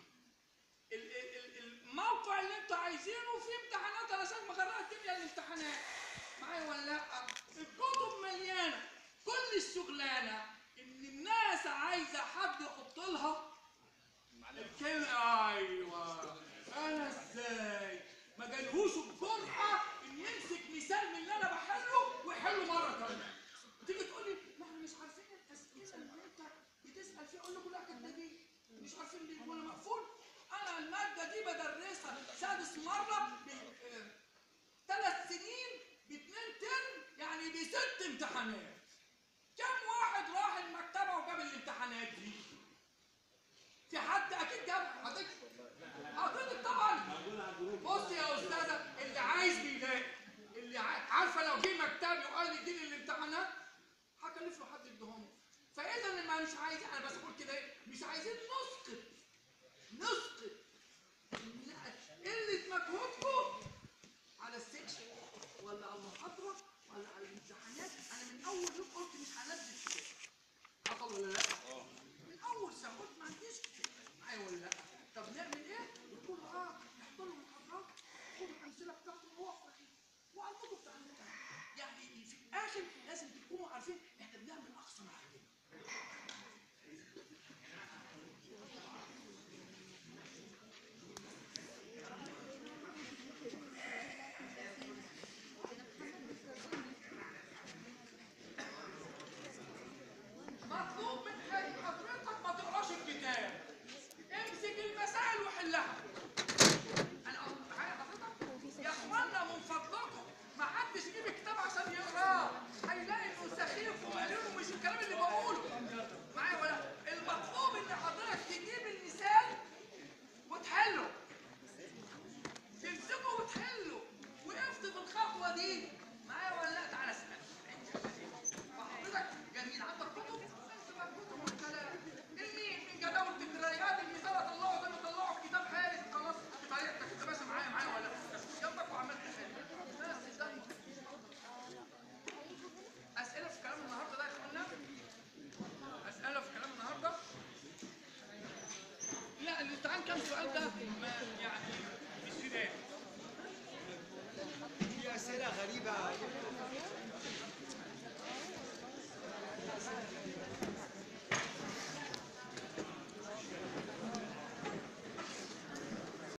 الموقع اللي انتوا عايزينه فيه امتحانات. انا شايف مغرقه الدنيا الامتحانات. معايا ولا لا؟ الكتب مليانه. كل الشغلانه ان الناس عايزه حد يحط لها الكلمه. ايوه انا ازاي ما جالهوش الجرأه ان يمسك مثال من اللي انا بحله ويحله مره ثانيه. تيجي تقول لي ما احنا مش عارفين الاسئله اللي انت بتسال فيها. اقول له كلها كدابين مش عارفين ليه ولا مقفول. انا الماده دي بدرسها سادس مره 3 سنين ب2 ترم يعني ب6 امتحانات. كم واحد راح المكتبه وجاب الامتحانات دي؟ في حد اكيد جابها. حضرتك طبعا. بص يا استاذه اللي عايز بيلاقي. اللي عارفه لو جه مكتبي وقال لي اديني الامتحانات هكلف له حد يديهم. فاذا ما مش عايز انا بس اقول كده ايه مش عايزين نسقط قله مجهود